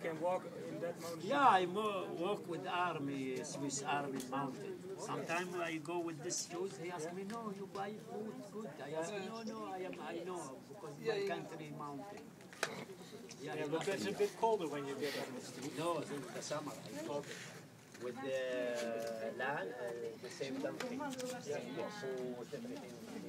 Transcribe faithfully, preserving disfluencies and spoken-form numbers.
can walk in that mountain? Yeah, I mo- walk with army, Swiss Army mountain. Sometimes I go with this shoes. He asks me, no, you buy food, good. I ask him, no, no, I am, I know, because my country mountain. Yeah, Yeah, he but asked that's me. a bit colder when you get on the street. No, it's in the summer. I talk with the land, uh, the same country. Yeah, food, everything.